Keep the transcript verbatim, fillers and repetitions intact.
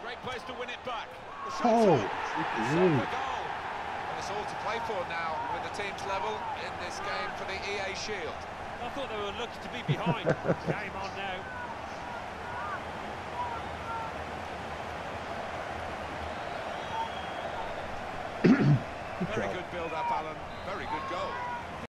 Great place to win it back. The shot's Oh, on. It's on the goal. And it's all to play for now with the team's level in this game for the E A Shield. I thought they were lucky to be behind. Game on now. Very good build-up, Alan. Very good goal.